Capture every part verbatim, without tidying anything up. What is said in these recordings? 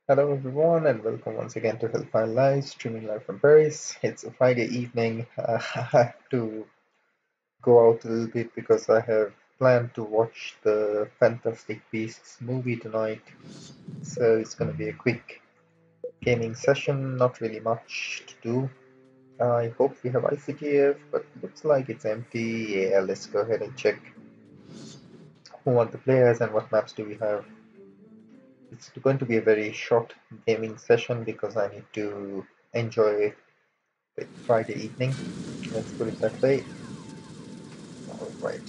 Hello everyone and welcome once again to Hellfire Live, streaming live from Paris. It's a Friday evening. Uh, I have to go out a little bit because I have planned to watch the Fantastic Beasts movie tonight. So it's going to be a quick gaming session, not really much to do. I hope we have I C T F, but looks like it's empty. Yeah, let's go ahead and check who are the players and what maps do we have. It's going to be a very short gaming session because I need to enjoy the Friday evening. Let's put it that way. All right.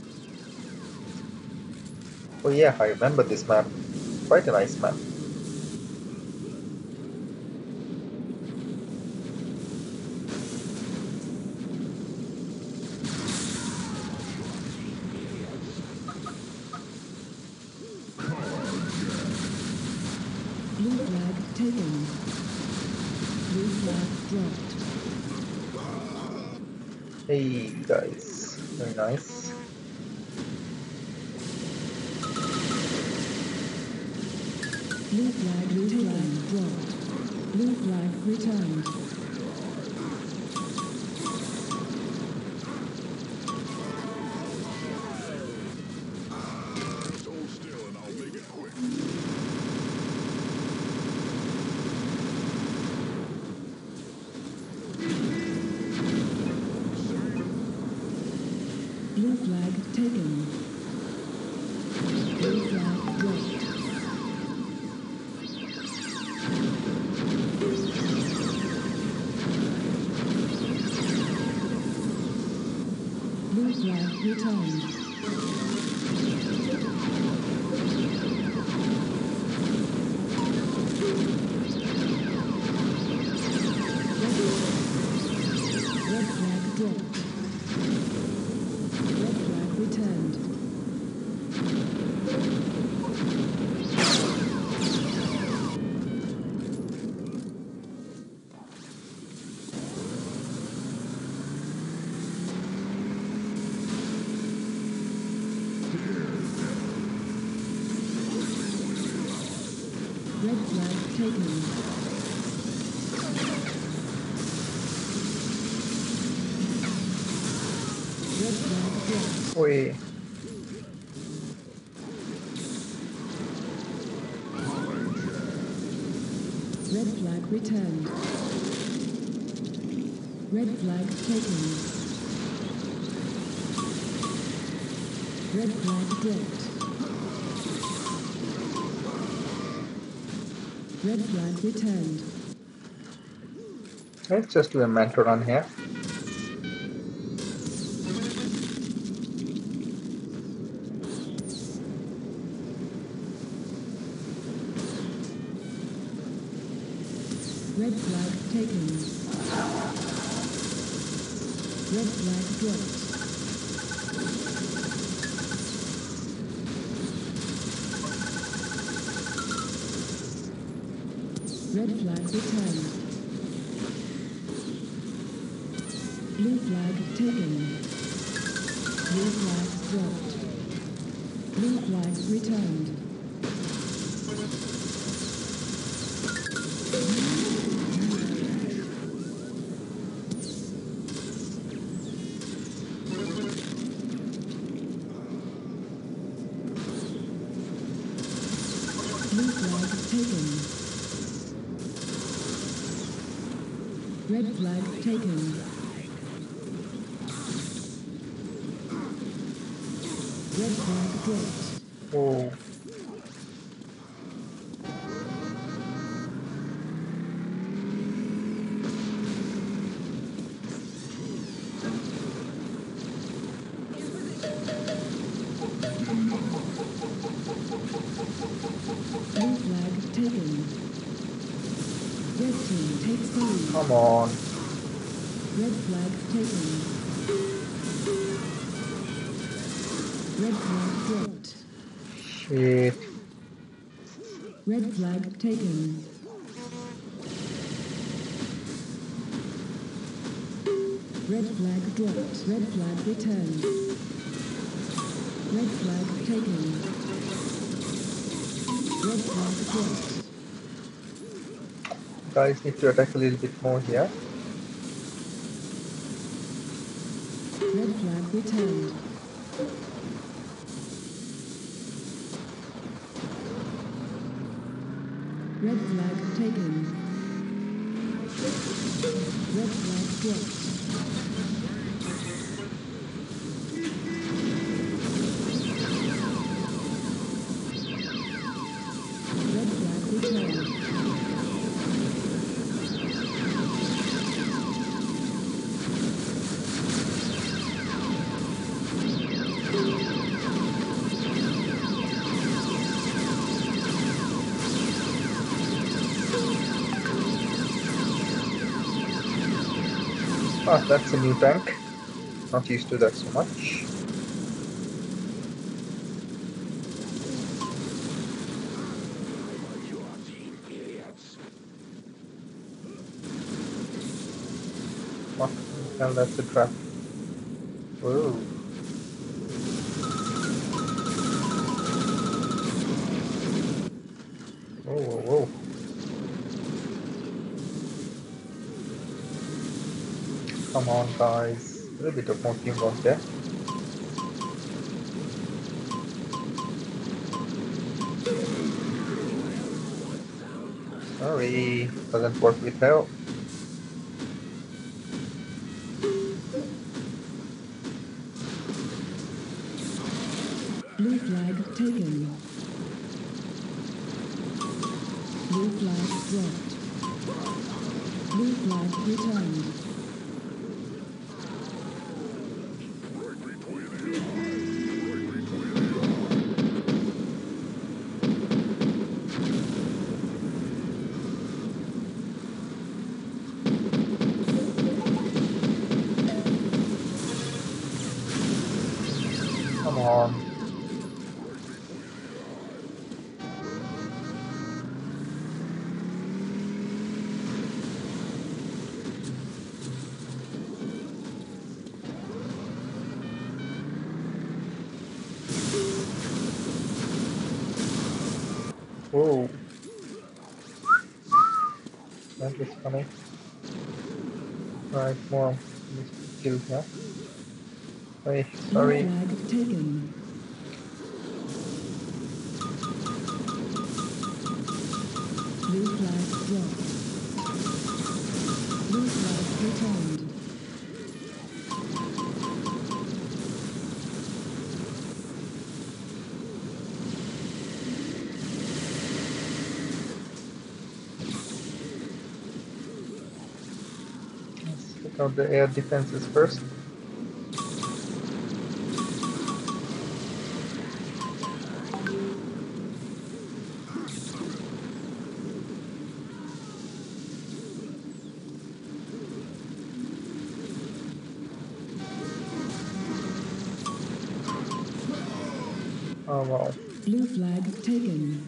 Oh yeah, I remember this map. Quite a nice map. Blue flag taken. Blue flag dropped. Hey guys, very nice. Blue flag Blue flag dropped. Blue flag returned. Hold still and I'll make it quick. Blue flag taken. Blue flag dropped. Blue flag returned. Red flag dropped. Red flag returned. Red flag taken. Red flag dropped. Oi. Red flag returned. Red flag taken. Red flag dropped. Red flag returned. Let's just do a manta run here. Red flag taken. Red flag dropped. Red flag returned. Blue flag taken. Blue flag dropped. Blue flag returned. Blue flag taken. Red flag taken. Red flag dropped. Oh. Blue flag taken. Red team takes the lead. Come on. Red flag taken. Red flag dropped. Shit. Red flag taken. Red flag dropped. Red flag returned. Red flag taken. Red flag dropped. guys need to attack a little bit more here. Red flag returned. Red flag taken. Red flag dropped. Red flag returned. Ah, that's a new tank. Not used to that so much. What the hell, that's a trap. Whoa. Whoa, whoa, whoa. Come on, guys. A little bit of more teamwork there. Sorry, doesn't work with hell. Blue flag taken. Blue flag dropped. Blue flag returned. Come on. Whoa. That was funny. Right, more kills here. Hey, Blue sorry. flag taken. Blue flag dropped. Blue flag returned. Let's check out the air defenses first. Oh wow. Blue flag taken.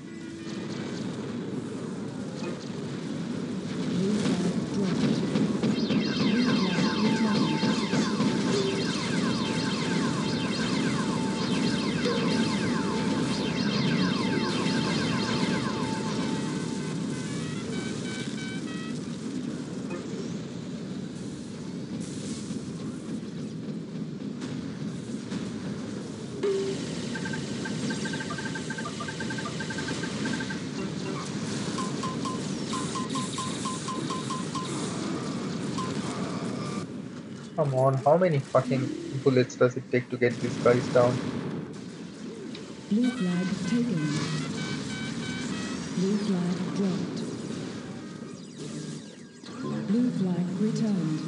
Blue flag dropped. Blue flag returned. Come on, how many fucking bullets does it take to get these guys down? Blue flag taken. Blue flag dropped. Blue flag returned.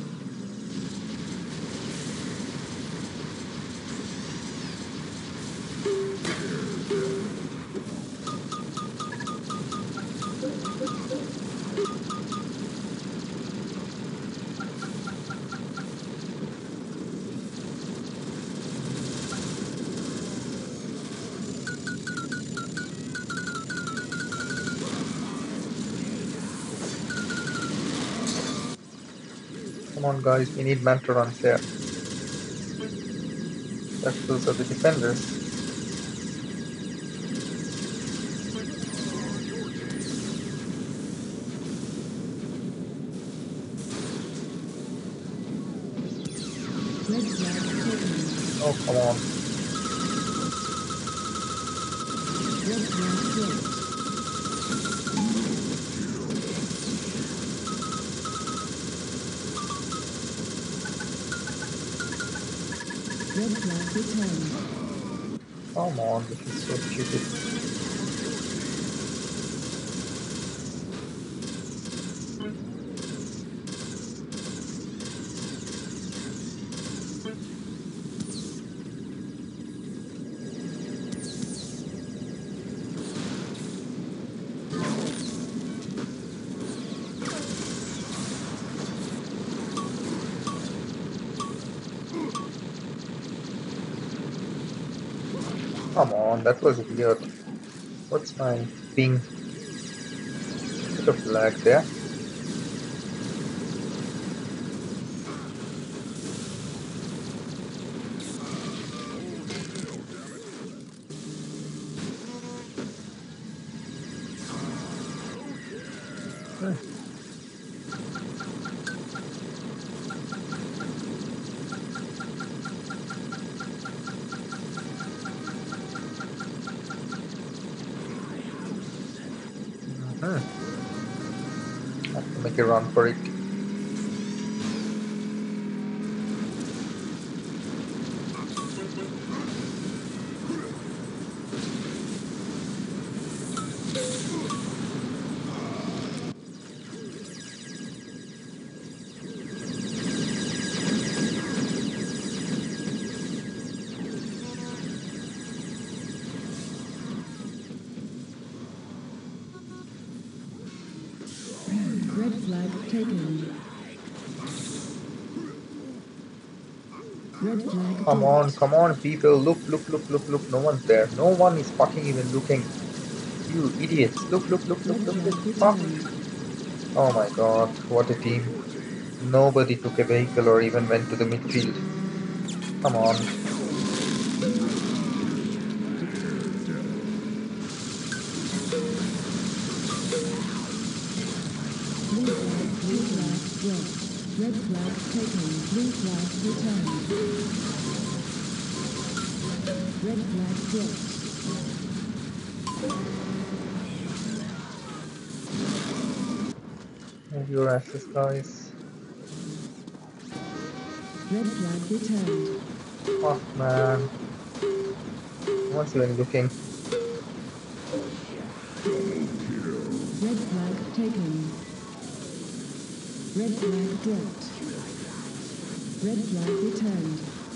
Come on guys, we need manta runs here. That those are the defenders. Red flag taken. Oh, come on. Red flag dropped. Red flag returned. Come on, this is so stupid. Come on, that was weird. What's my ping? Bit of lag there. Hmm. Hmm. Have to make a run for it. Red flag taken. Red flag Come on, dropped. come on, people. Look, look, look, look, look. No one's there. No one is fucking even looking. You idiots. Look, look, look, look, Red look. This flag fuck. returned. Oh my god, what a team. Nobody took a vehicle or even went to the midfield. Come on. Blue flag, blue flag dropped. Red flag taken. Blue flag returned. Red flag dropped. Move your asses, guys. Red flag returned. Fuck, man. No one's even looking. Red flag taken. Red flag dropped. Red flag returned.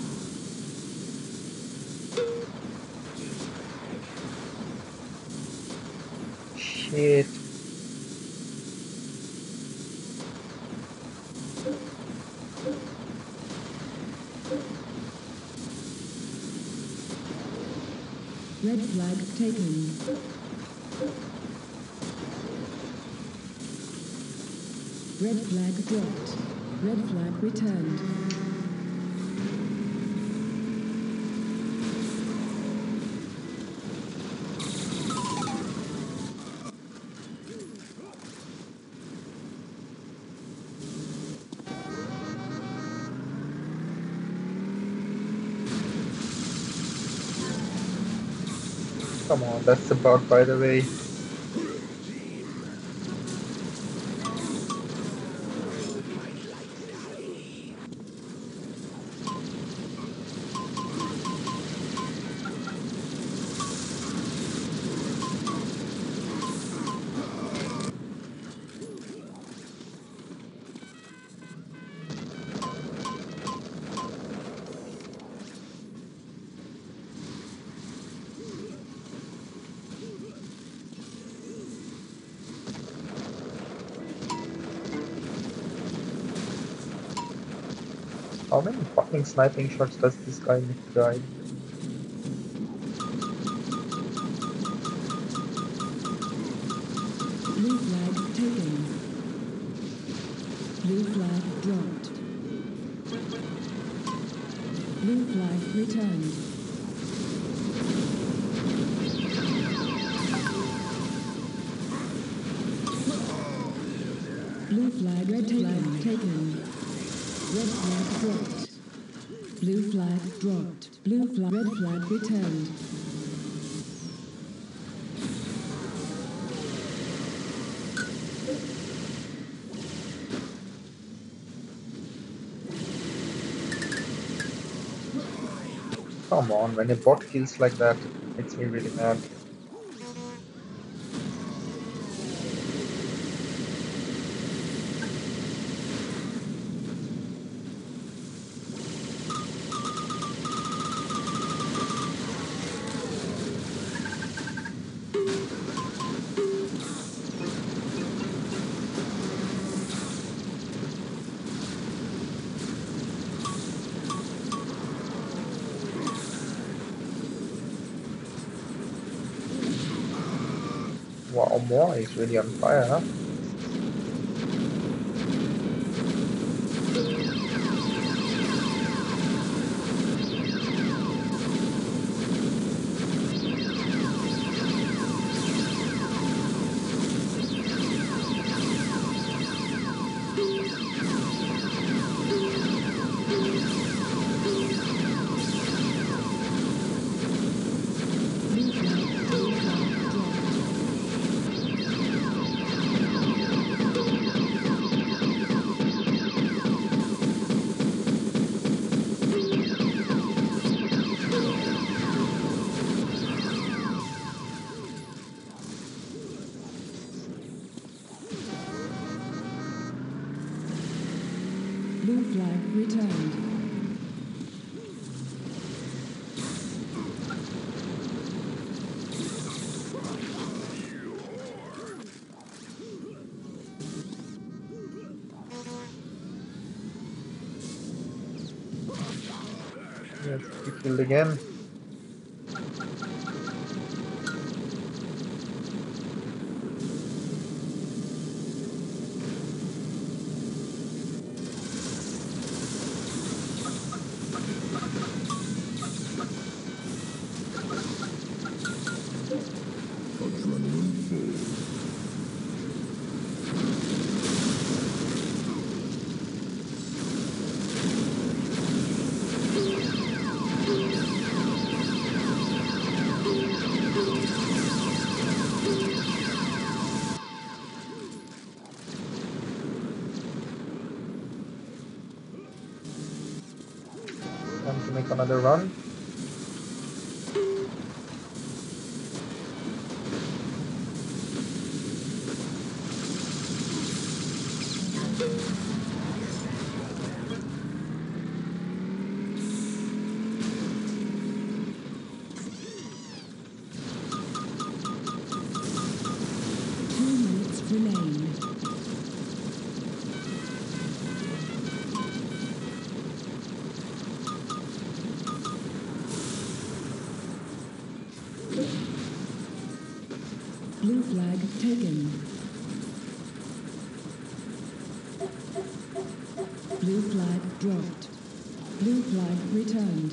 Shit. Red flag taken. Red flag dropped. Red flag returned. Come on, that's a bug, by the way. How many fucking sniping shots does this guy need to die? Blue flag taken. Blue flag dropped. Blue flag returned. Blue flag red taken. taken. Red flag dropped. Blue flag dropped. Blue flag. Red flag returned. Come on, when a bot kills like that, it makes me really mad. Wow, Moa is really on fire, huh? Blue flag. Blue flag dropped. Blue flag returned. Yes, he killed again. Adrenaline full. Time to make another run. Two minutes remain. Blue flag taken. Blue flag dropped. Blue flag returned.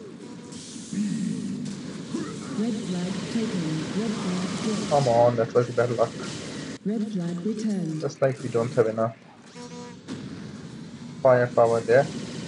Red flag taken. Red flag dropped. Come on, that was bad luck. Red flag returned. Just like we don't have enough firepower there.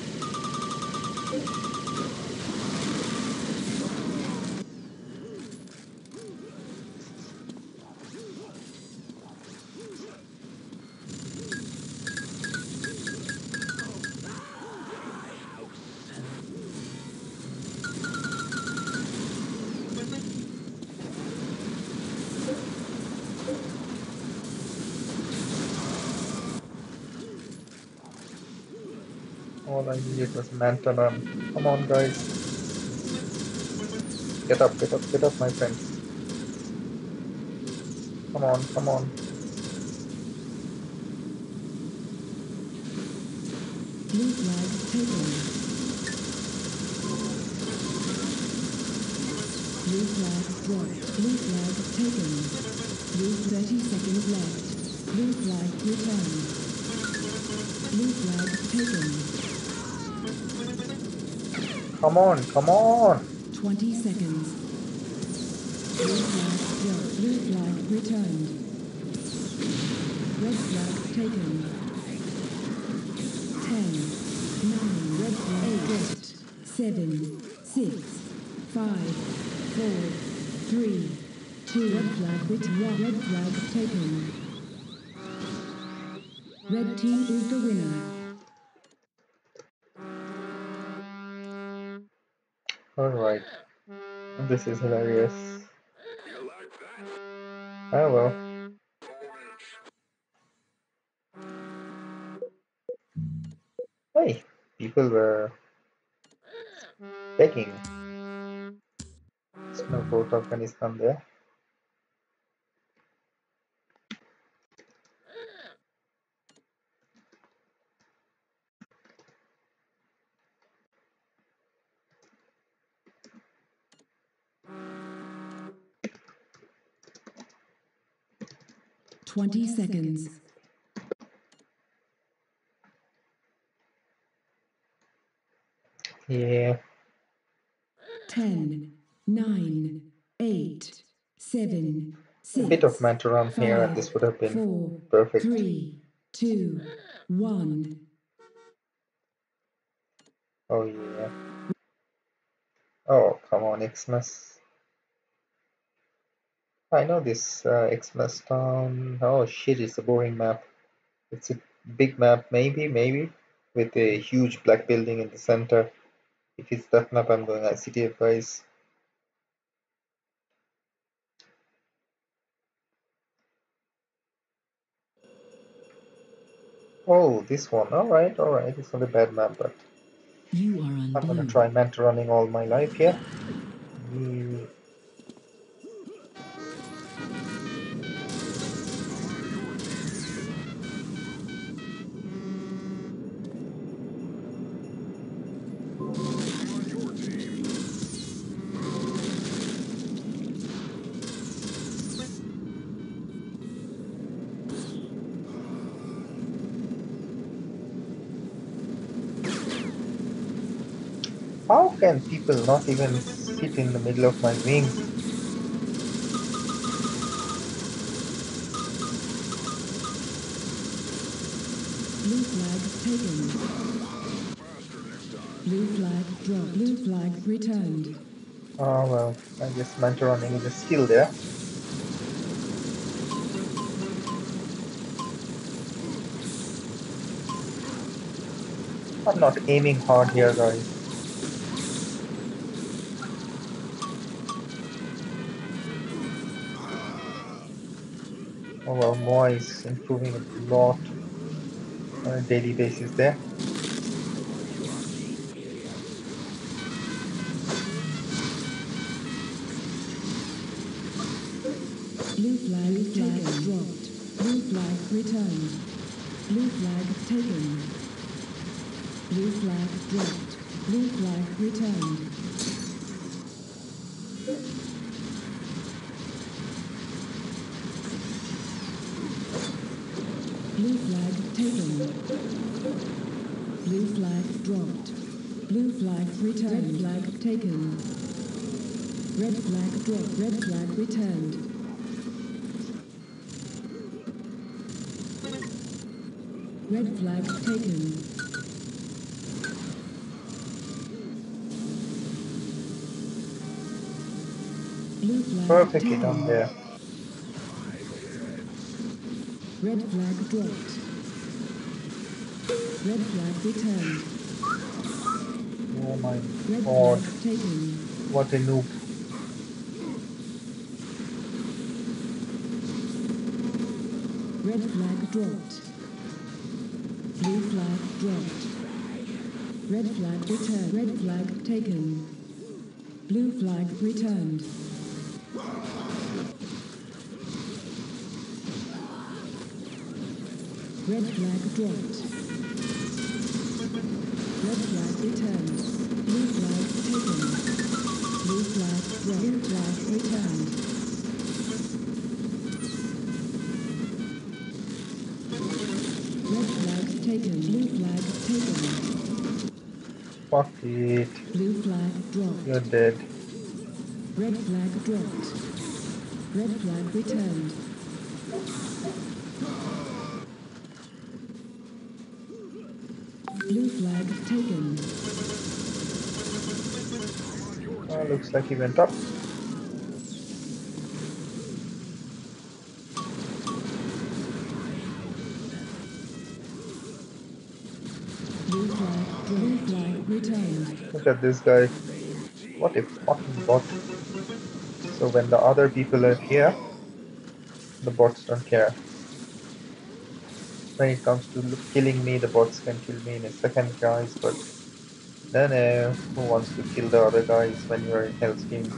All I needed was manta run. Come on, guys. Get up, get up, get up, my friends. Come on, come on. Blue flag taken. Blue flag dropped. Blue flag taken. Blue thirty seconds left. Blue flag returned. Blue flag taken. Come on, come on. twenty seconds. Blue flag dropped. Blue flag returned. Red flag taken. ten. nine. Red flag eight. seven, six, five, four, three, two. Red flag written. Red flag taken. Red team is the winner. Alright, this is hilarious. Oh well. Hey, people were begging. Snow Coat Afghanistan there. Twenty seconds. Yeah, Ten, nine, eight, seven, a bit of six, Mantaran here and five, this would have been four, perfect. three, two, one. Oh yeah. Oh, come on, Xmas. I know this uh, Xmas town. Oh shit, it's a boring map. It's a big map, maybe, maybe, with a huge black building in the center. If it's that map, I'm going at City of Ice. Oh, this one. Alright, alright. It's not a bad map, but You are on I'm gonna blue. try Manta running all my life here. Yeah. How can people not even sit in the middle of my wing? Blue flag taken. Blue flag dropped. Blue flag returned. Oh well, I guess Manta running is a skill there. I'm not aiming hard here, guys. Oh well, Moa is improving a lot on a daily basis there. Blue flag taken. Dropped. Blue flag returned. Blue flag taken. Blue flag dropped. Blue flag returned. Blue flag taken. Blue flag dropped. Blue flag returned. Red flag taken. Red flag dropped. Red flag returned. Red flag taken. Blue flag Perfectly done taken. there. Red flag dropped. Red flag returned. Oh my Red god, flag taken. what a noob. Red flag dropped. Blue flag dropped. Red flag returned. Red flag taken. Blue flag returned. Red flag dropped. Red flag returned. Blue flag taken. Blue flag dropped. Blue flag returned. Red flag taken. Blue flag taken. Fuck it. Blue flag You're dropped. dead. Red flag dropped. Red flag returned. Blue flag taken. Uh, looks like he went up. Blue flag, blue flag returned. Look at this guy. What a fucking bot. So when the other people are here, the bots don't care. When it comes to look- killing me, the bots can kill me in a second, guys, but no, no. Who wants to kill the other guys when you're in Hell's team?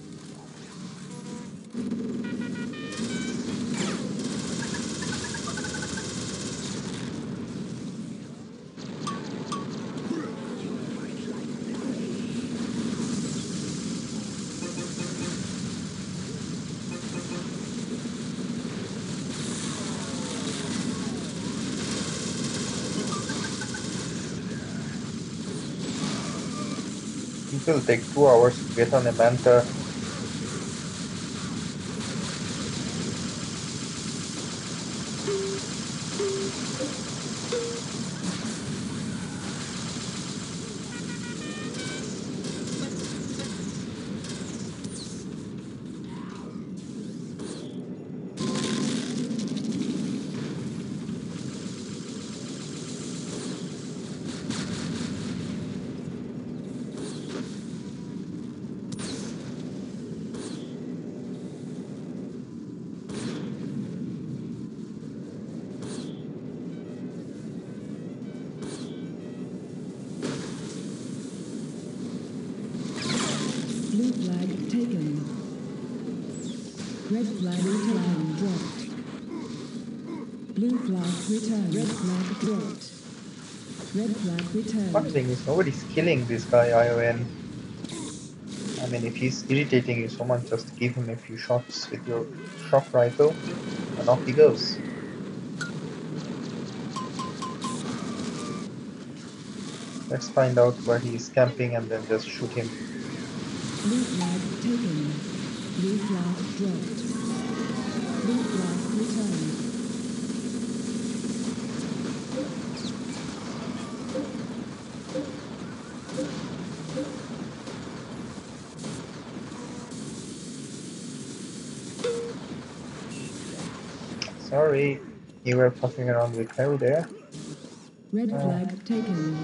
People take two hours to get on a manta. Blue flag taken. Red flag returned. Dropped. Blue flag returned. Red flag dropped. Red flag Funny returned. thing is, nobody's killing this guy, I O N. I mean, if he's irritating you so much, just give him a few shots with your shock rifle, and off he goes. Let's find out where he is camping and then just shoot him. Blue flag taken. Blue flag dropped. Blue flag returned. Sorry, you were fucking around with hell there. Red Uh, flag taken.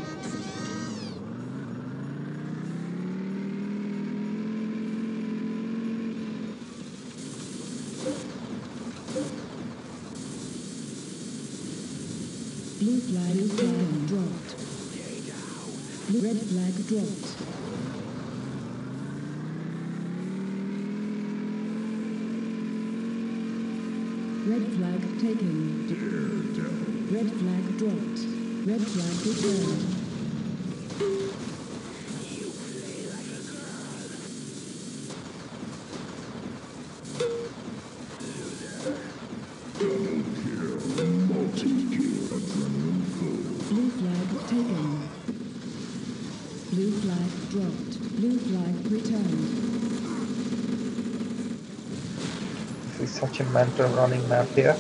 Blue flag Blue taken. Dropped. Blue red flag dropped. Red flag taken. Red flag dropped. Red flag returned. Multi-kill. Adrenalin full. Blue flag taken. Blue flag dropped. Blue flag returned. this is such a mental running map here.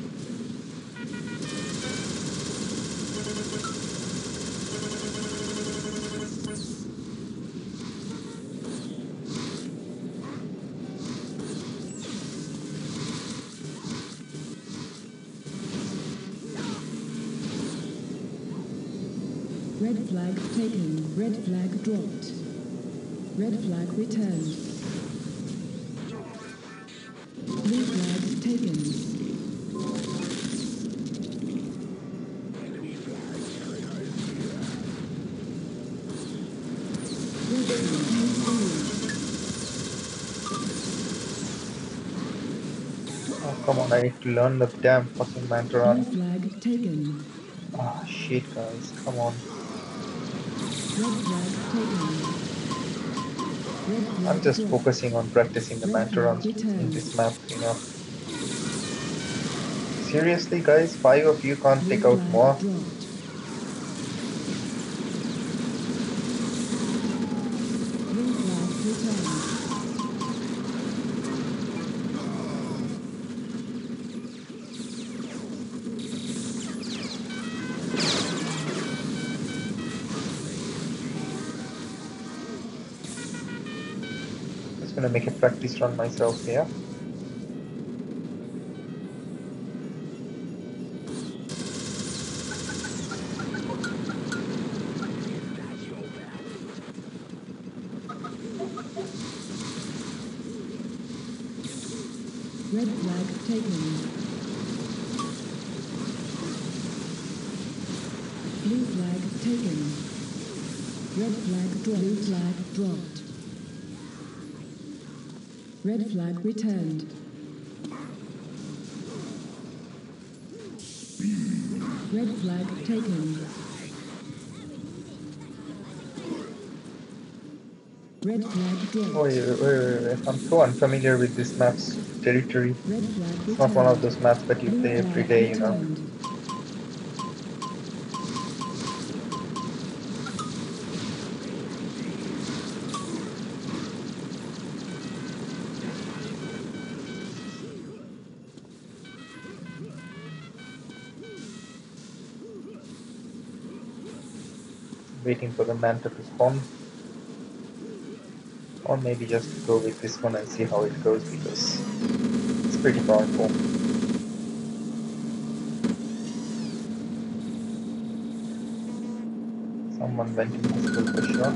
Red flag taken. Red flag dropped. Red flag returned. Blue flag taken. Red team has failed. Oh, come on, I need to learn the damn fucking manta Blue run. flag taken. Ah, shit, guys, come on. Red flag taken. Red I'm flag just dropped. focusing on practicing the Red manta flag runs in returned. this map, you know. Seriously, guys, five of you can't Blue pick out flag more? dropped. Blue flag returned. gonna make a practice run myself here. Red flag taken. Blue flag taken. Red flag dropped. Blue flag dropped. Red flag returned. Red flag taken. Red flag dropped. Oh, wait, wait, wait, wait. I'm so unfamiliar with this map's territory. Red flag It's not one of returned. those maps that you Blue play every flag day, you know. returned. Waiting for the manta to spawn. Or maybe just go with this one and see how it goes because it's pretty powerful. Someone went in hospital for sure.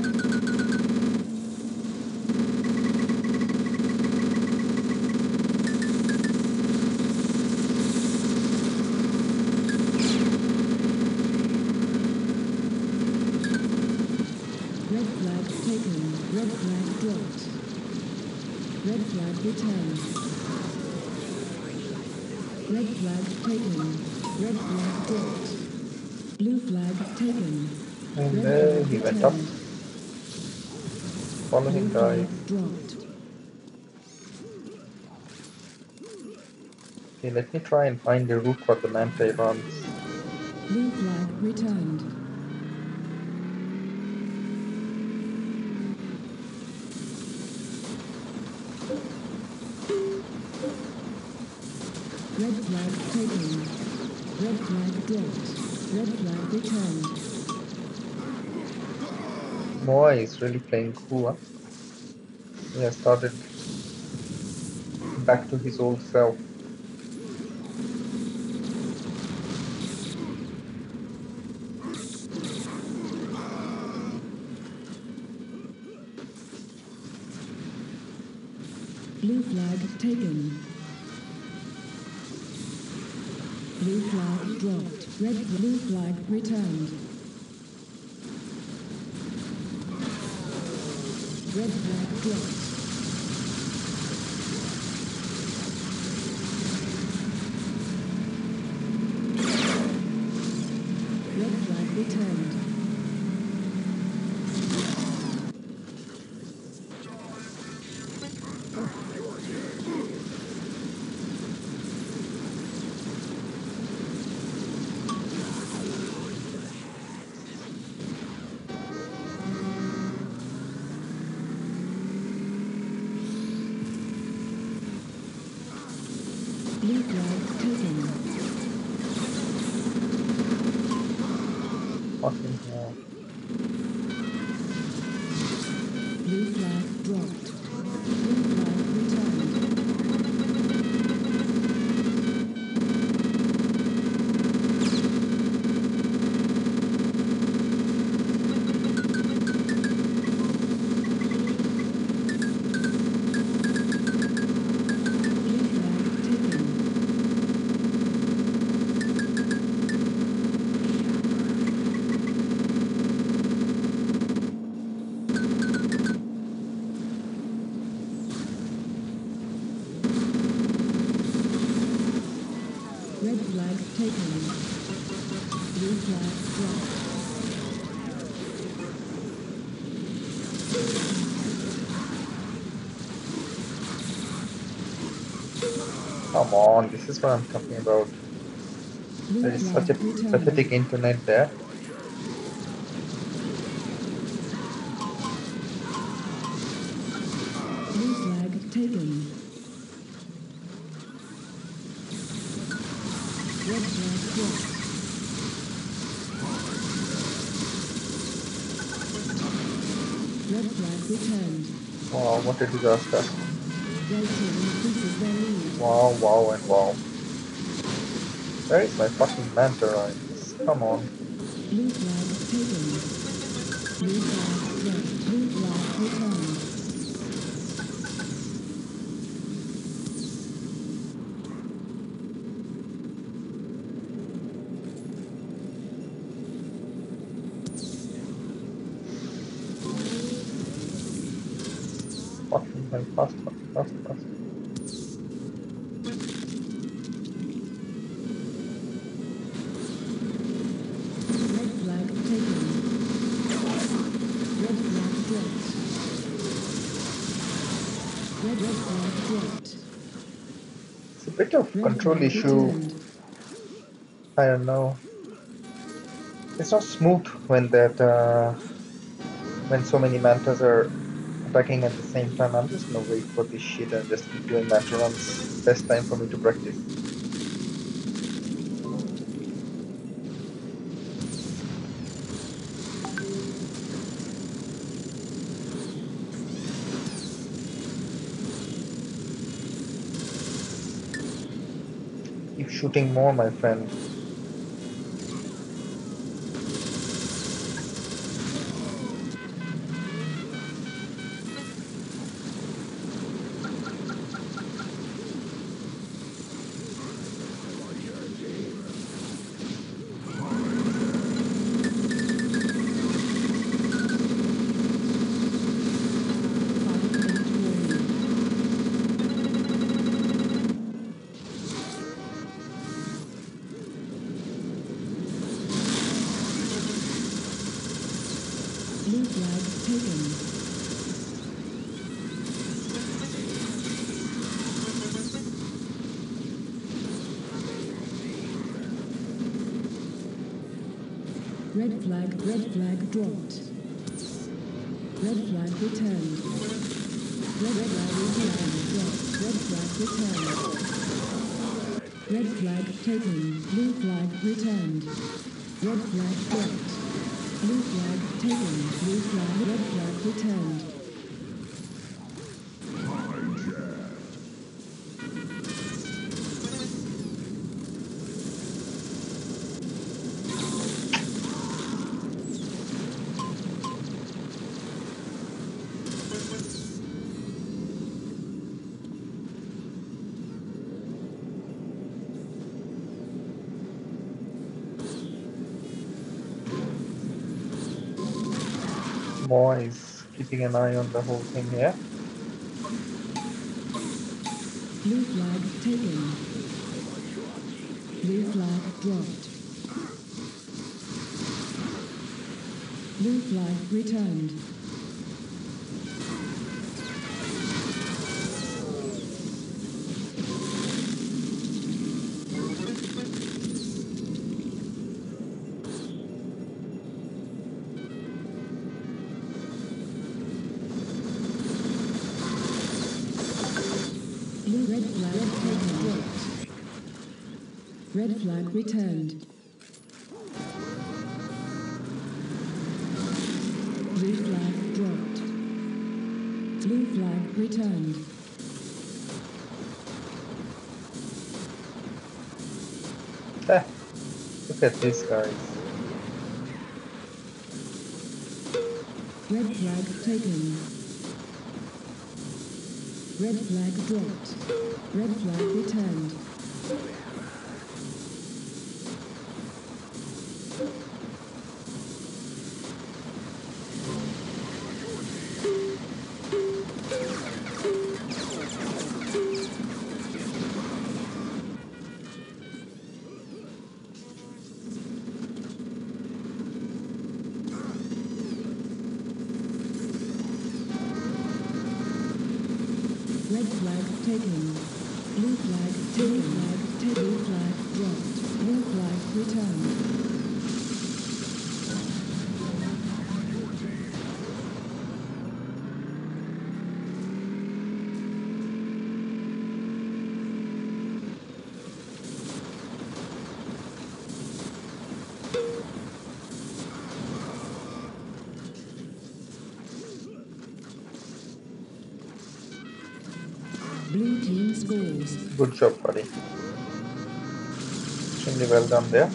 Red flag taken. Red flag dropped. Red flag returned. Red flag taken. Red flag dropped. Blue flag taken. And Red there flag he went up. returned. Follow Blue him, flag guys. dropped. Okay, let me try and find the route for the manta runs. Blue flag returned. Red flag taken. Red flag dropped. Red flag returned. Moa is really playing cool, huh? He has started back to his old self. Blue flag taken. Blue flag dropped. Red blue flag returned. Red flag dropped. Red flag returned. Blue flag taken. Fucking hell. Blue flag dropped. Blue flag returned. Blue flag taken. Red flag taken. Blue flag dropped. Come on, this is what I'm talking about. Blue There is flag such a returned. pathetic internet there. Blue flag taken. Red flag dropped. Red flag returned. Wow, what a disaster. Red team increases their lead. Wow, wow, and wow. Where is my fucking manta rhymes? Come on. Blue flag taken. Blue flag dropped. Blue flag returned. Fucking hell, fast, fast, fast, fast. Red flag taken. Red flag dropped. Red, red flag dropped. It's a bit of Red control flag issue. returned. I don't know. It's not smooth when that uh, when so many mantas are attacking at the same time. I'm just gonna wait for this shit and just keep doing manta runs. Best time for me to practice. Keep shooting more, my friend. Five minute warning. Blue flag taken. Red flag, red flag dropped. Red flag returned. Red flag returned. Dropped. Red flag returned. Red flag taken. Blue flag returned. Red flag dropped. Blue flag taken. Blue flag, red flag returned. Boys, keeping an eye on the whole thing here. Blue flag taken. Blue flag dropped. Blue flag returned. Blue red flag taken. Dropped. Red flag returned. Blue flag dropped. Blue flag returned. Eh, look at these guys. Red flag taken. Red flag dropped. Red flag returned. Red flag taken. Blue flag taken. Flag taken. Blue flag dropped. Blue flag returned. scores. Good job, buddy. Extremely well done there.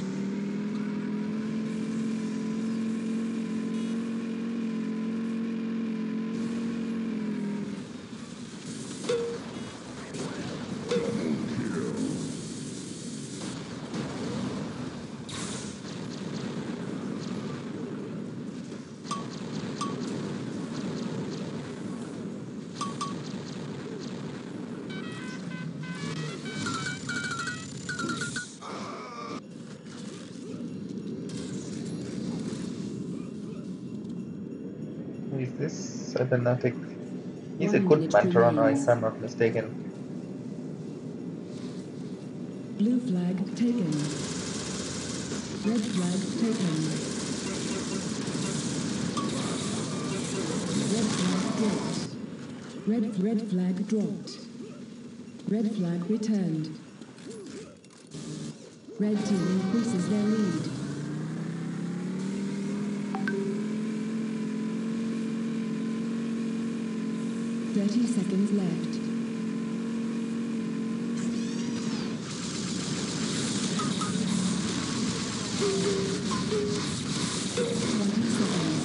Who is this cybernetic? He's a One good minute manta runner, if remains. I'm not mistaken. Blue flag taken. Red flag taken. Red flag dropped. Red, red flag dropped. Red flag returned. Red team increases their lead. thirty seconds left. twenty seconds.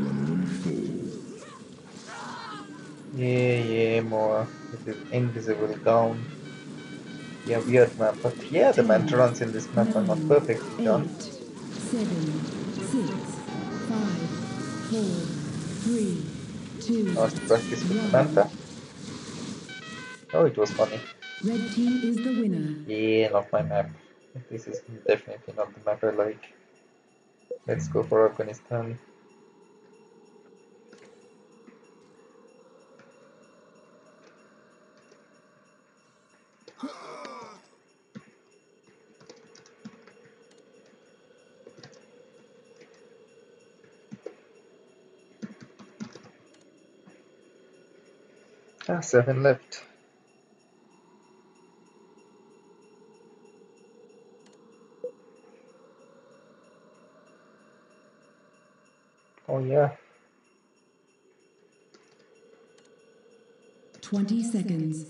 Yeah, yeah, more. This is invisible down. Yeah, weird map, but yeah, the manta ten, runs in this map are not nine, perfectly done. eight, seven, six, five, four, three, two, Last practice with the one. manta. Oh, it was funny. Red team is the winner. Yeah, not my map. This is definitely not the map I like. Let's go for Afghanistan. Ah, seven left. Oh yeah. twenty seconds.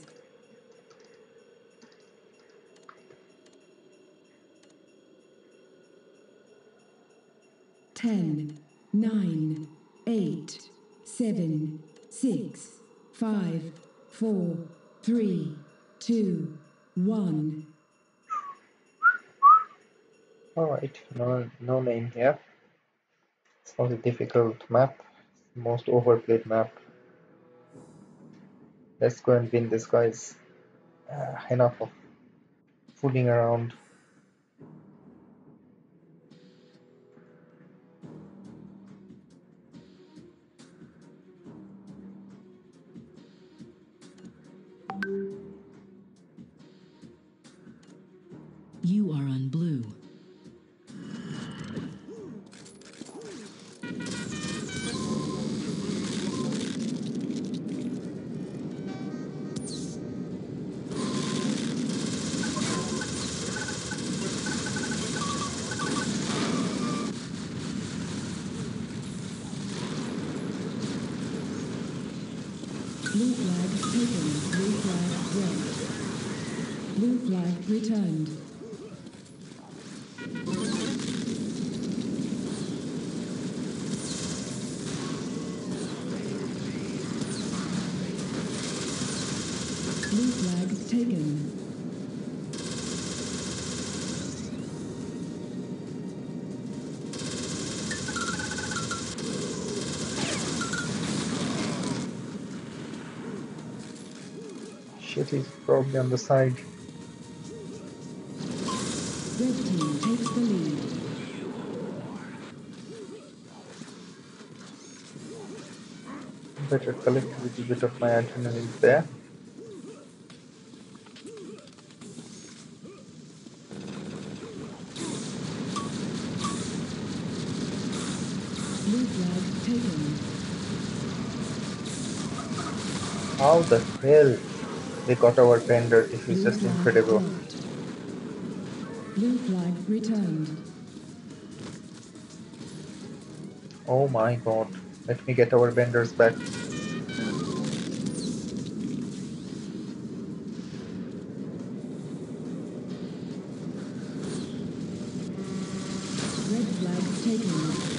ten, nine, eight, seven, six, five, four, three, two, one. Alright, no, no name here. It's not a difficult map. It's the most overplayed map. Let's go and win this, guys. Uh, enough of fooling around. You are on blue. Blue flag taken. Blue flag dropped. Blue flag returned. Blue flag taken. Shit, he's probably on the side. Red team takes the lead. Better collect a little bit of my adrenaline there. Blue flag taken. How the hell they got our bender? This is Blue just flag incredible. dropped. Blue flag returned. Oh my god. Let me get our benders back. Red flag taken.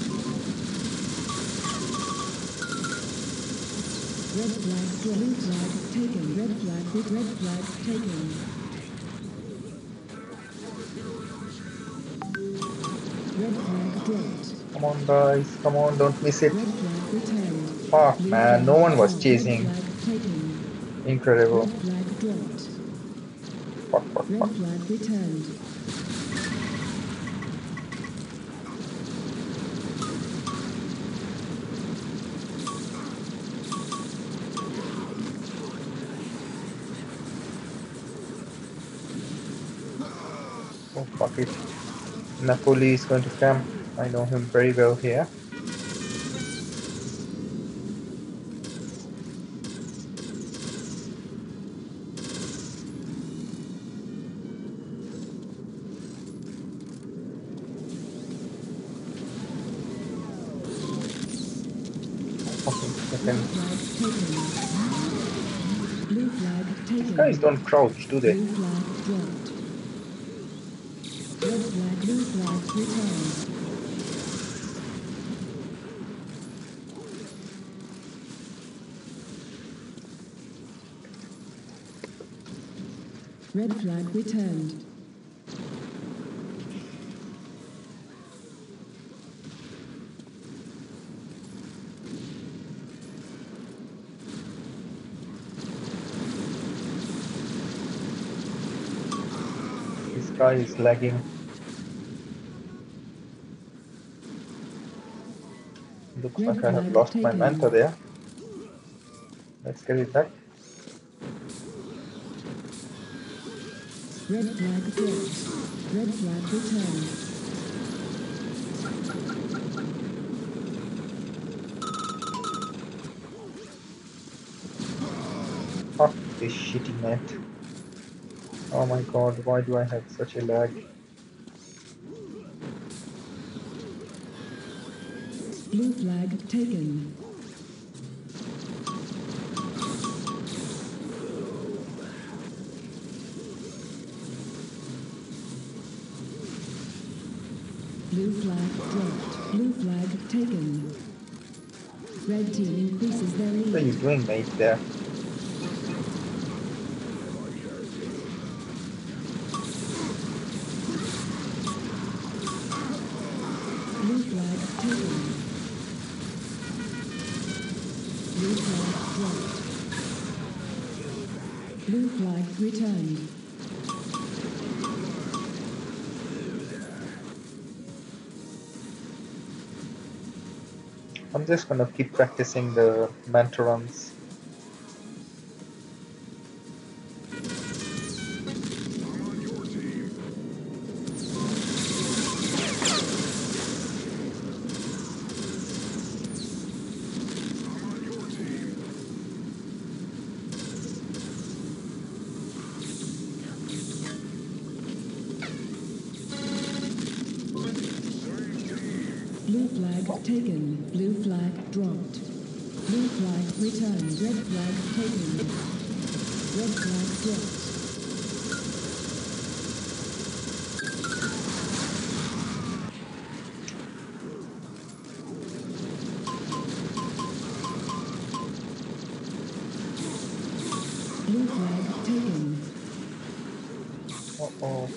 Red flag dropped. Blue flag taken. Red flag. Red flag taken. Red flag dropped. Come on, guys. Come on, don't miss it. Red flag returned. Fuck, Blue man. flag No one was dropped. chasing. Red flag taken. Incredible. Red flag dropped. Fuck, fuck, Red fuck. flag returned. Oh, fuck it. Napoli is going to camp. I know him very well here. Fucking Red second. flag taken. Blue flag These guys taken. don't crouch, do they? Blue flag dropped. Red flag. Blue flag returned. Red flag returned. This guy is lagging. Looks Red like I have flag lost my taken. manta there. Let's get it back. Red flag dropped. Red flag returned. Fuck this shitty net. Oh my god, why do I have such a lag? Blue flag taken. Blue flag dropped. Blue flag taken. Red team increases their What are you lead. doing, mate, there? Blue flag taken. Blue flag dropped. Blue flag returned. I'm just gonna keep practicing the manta runs. Blue flag taken. Blue flag dropped. Blue flag returned. Red flag taken. Red flag dropped. Blue flag taken. Uh-oh.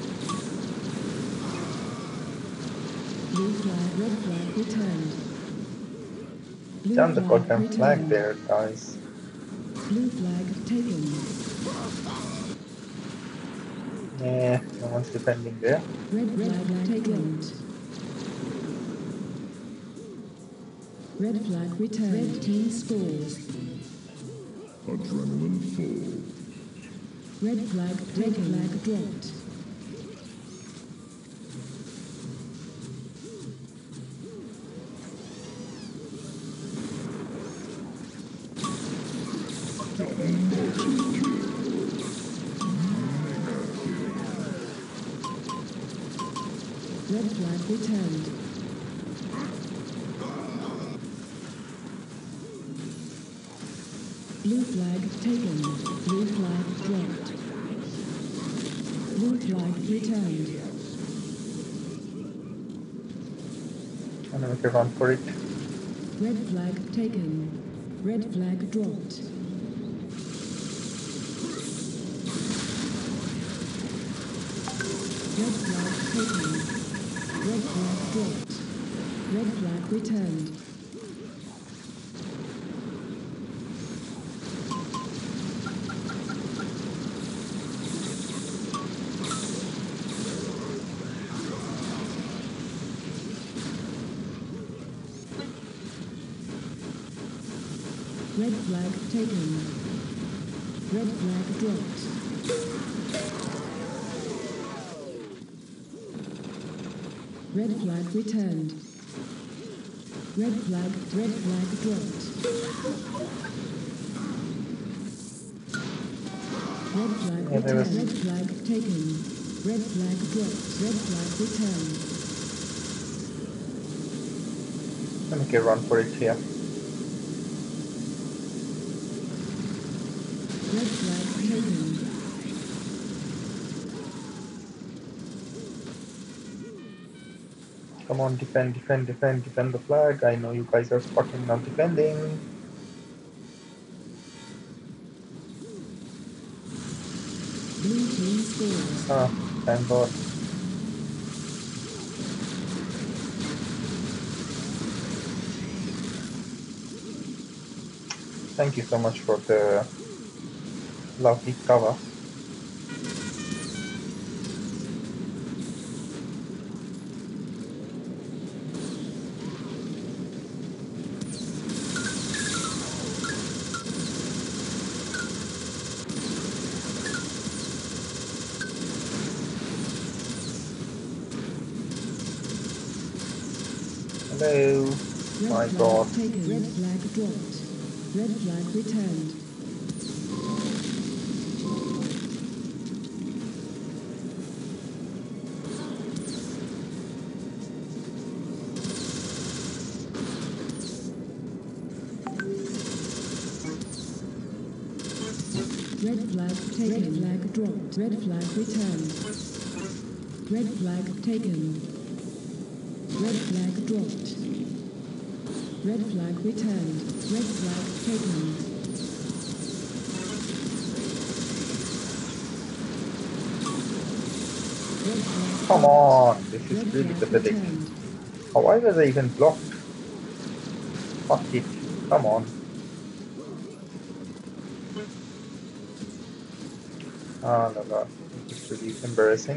Blue flag. Red flag returned. Blue Damn the flag goddamn flag returned. there, guys. Blue flag taken. Yeah, no one's defending there. Red flag taken. Red flag returned. Red team scores. Adrenaline full. Red flag taken. Red flag dropped. Red flag returned. Blue flag taken. Blue flag dropped. Blue flag returned. And we can run for it. Red flag taken. Red flag dropped. Red flag taken. Red flag dropped. Red flag returned. Red flag taken. Red flag dropped. Red flag returned. Red flag, red flag dropped. Red flag Yeah, there returned. was- Red flag taken. Red flag dropped. Red flag returned. And we can run for it here. Red flag taken. Come on, defend, defend, defend, defend the flag. I know you guys are fucking not defending. Blue team scores. Ah, thank God. Thank you so much for the lovely cover. Hello. Red My flag God. taken. Red flag dropped. Red flag returned. Red flag taken. Red flag dropped. Red flag returned. Red flag taken. Red flag dropped. Red flag returned. Red flag taken. Red flag Come dropped. on. This is Red really flag pathetic. returned. Oh, why was I even blocked? Fuck it. Come on. Ah, la la. This is really embarrassing.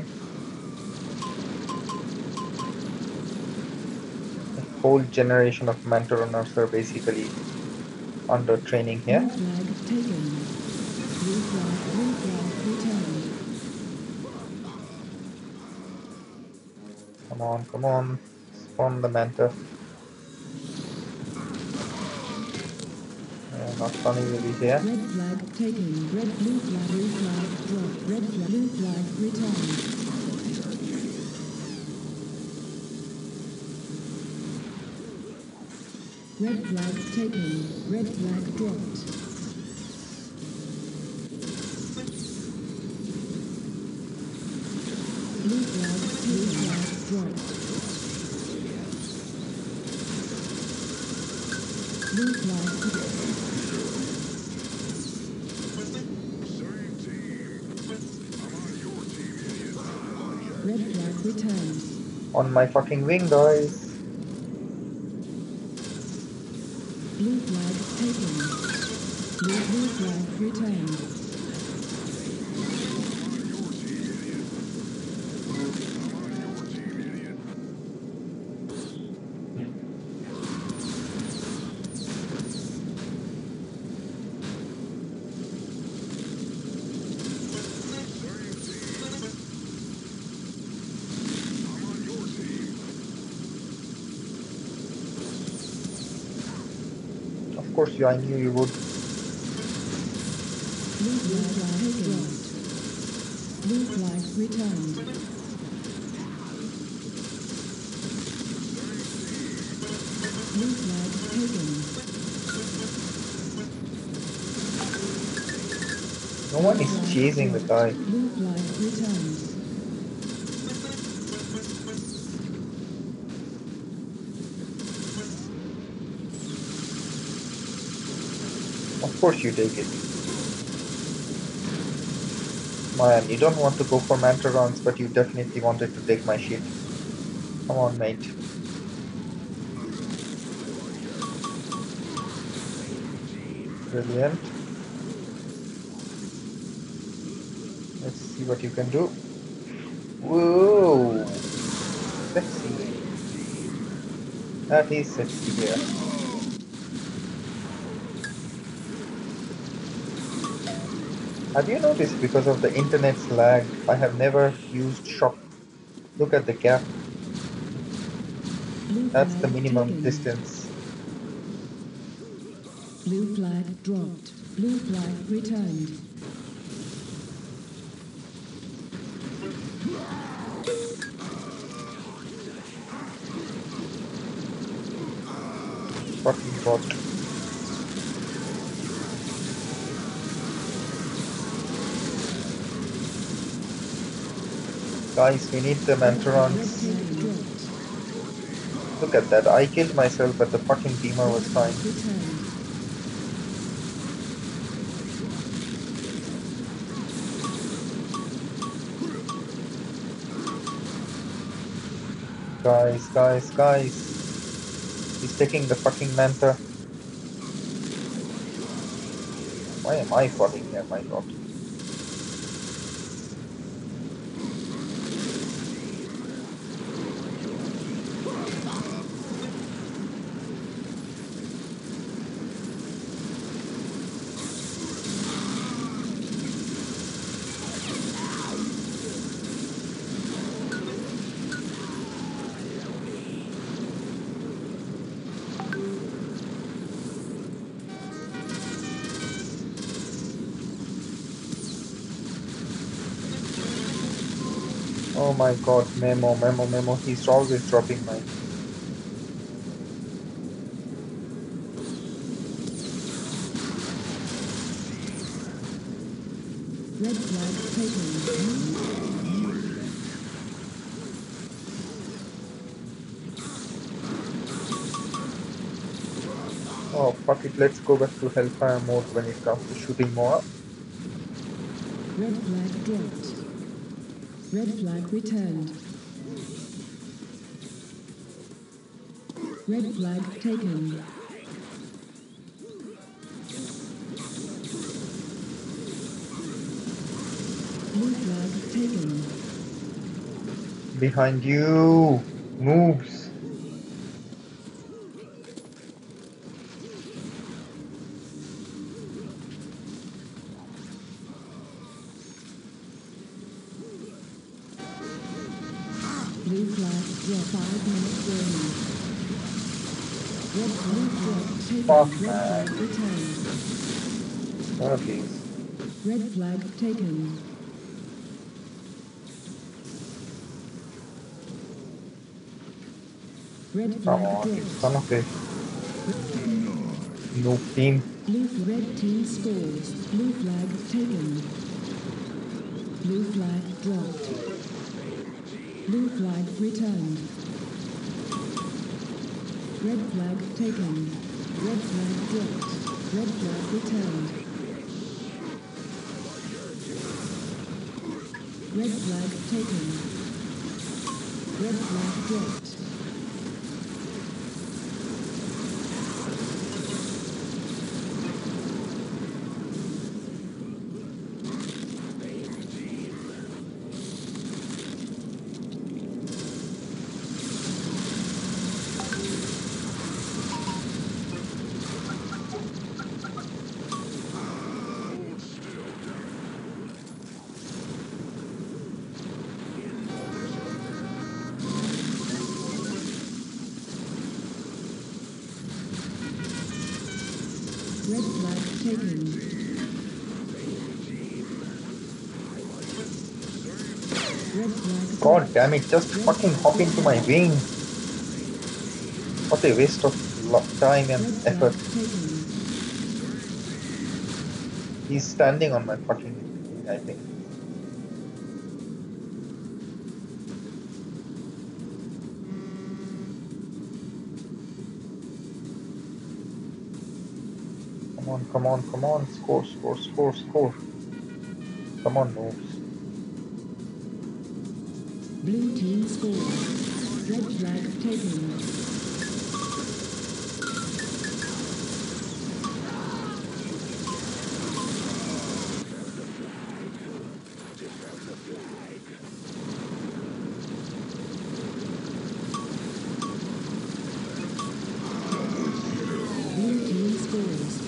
A whole generation of mentor runners are basically under training here. Blue flag taken. Blue flag, blue flag returned. Come on, come on. Spawn the manta. Uh, not funny really here. Red flag taken. Red blue flag, blue flag dropped. Red flag, blue flag returned. Red flag taken. Red flag dropped. Blue flag, blue flag dropped. Blue flag, red flag returned. On my fucking wing, guys. Blue flag taken. Blue, blue flag returned. Of course, you. I knew you would. Blue flag taken. Blue flag returned. Blue flag taken. No one is chasing the guy. Blue flag returned. Of course you take it. Man, you don't want to go for manta runs, but you definitely wanted to take my shit. Come on, mate. Brilliant. Let's see what you can do. Whoa! Sexy. That is sexy here. Have you noticed because of the internet's lag, I have never used shop? Look at the gap. Blue That's the flag minimum taken. distance. Blue flag dropped. Blue flag returned. Fucking bot. Guys, we need the Red flag Mantarons. dropped. Look at that. I killed myself, but the fucking beamer Red was fine. flag returned. Guys, guys, guys. He's taking the fucking Manta. Why am I falling here, my god? Oh my god, Memo, Memo, Memo. He's always dropping mine. Red flag taken. Oh, fuck it. Let's go back to Hellfire mode when it comes to shooting more. Red flag dropped. Red flag returned. Red flag taken. Blue flag taken. Behind you! Moves! Blue flag drop. Five minutes warning. Red flag drop taken. Fuck, Red man. flag returned. Therapies. Red flag taken. Red Come flag on, you dropped. son of a noob team. Blue red team scores. Blue flag taken. Blue flag dropped. Blue flag returned. Red flag taken. Red flag dropped. Red flag returned. Red flag taken. Red flag dropped. Red flag taken. Red flag God damn dropped. it, just Red fucking flag hop into my returned. wing. What a waste of lo- time and Red flag effort. taken. He's standing on my fucking wing, I think. Come Come on, come on, come on. Score, score, score, score. Come on, moves. Blue team scores. Red flag taken. Blue team scores.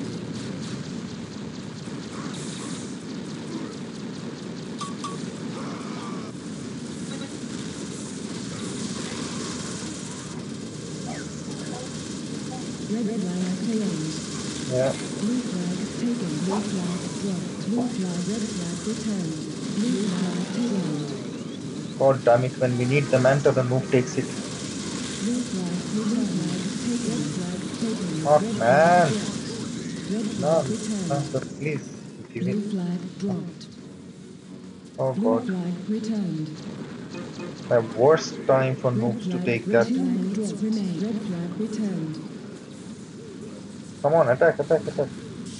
Red flag claimed. Yeah. Blue flag taken. Blue flag dropped. Blue flag. Red flag returned. Blue flag taken. God damn it, when we need the manta, the move takes it. Blue flag returned. Taken. Red flag taken. Oh, Red flag man. dropped. Red No, flag returned. manta, please. Give it. Blue flag dropped. Oh, Blue God. flag returned. My worst time for Red noobs to flag take that. returned. Dropped. Remain. Red flag returned. Come on, attack, attack, attack.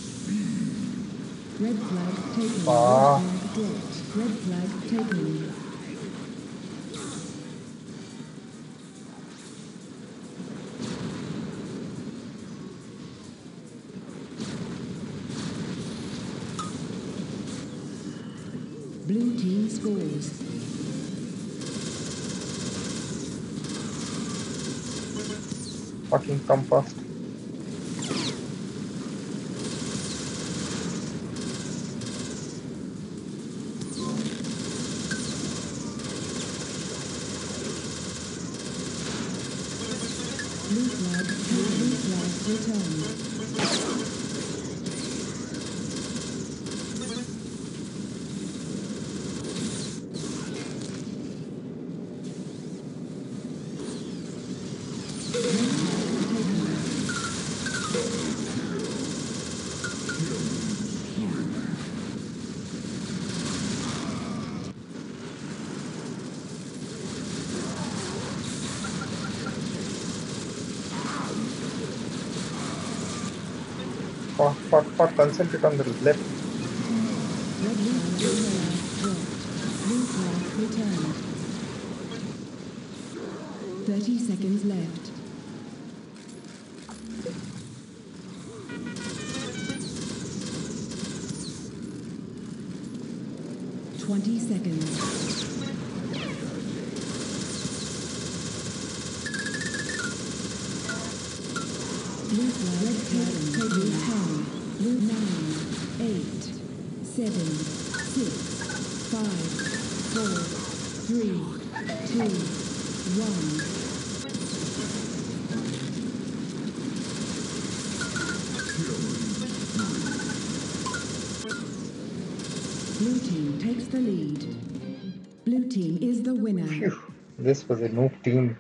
Red flag taken. Red Ah, flag dropped. Red flag taken. Blue team scores. fucking come fast. Blue flag taken. Blue flag returned. Red flag taken. Fuck, fuck, fuck. Concentrate on the left. Red flag returned. Dropped. Blue flag returned. thirty seconds left. twenty seconds. Blue flag red flag taken. ten. Blue nine. eight. seven. six. five. four. three. two. one. Blue team takes the lead. Blue team is the winner. Phew. This was a noob team.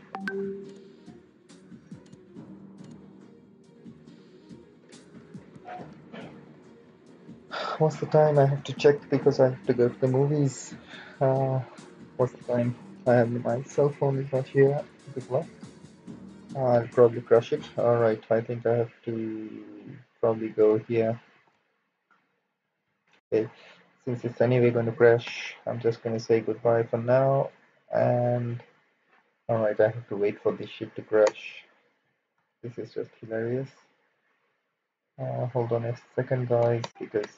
What's the time? I have to check because I have to go to the movies. Uh, what's the time? I have my cell phone is not here. Good luck. I'll probably crush it. Alright, I think I have to probably go here. Okay, since it's anyway going to crash, I'm just going to say goodbye for now. And alright, I have to wait for this ship to crash. This is just hilarious. Uh, hold on a second, guys, because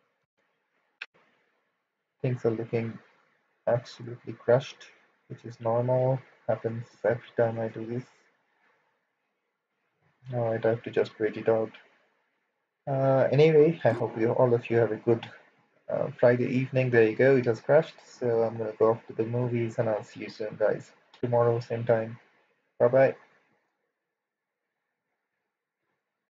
things are looking absolutely crushed, which is normal. Happens every time I do this. Alright, I have to just wait it out. Uh, anyway, I hope you all of you have a good uh, Friday evening. There you go, it has crashed. So I'm gonna go off to the movies and I'll see you soon, guys. Tomorrow, same time. Bye bye.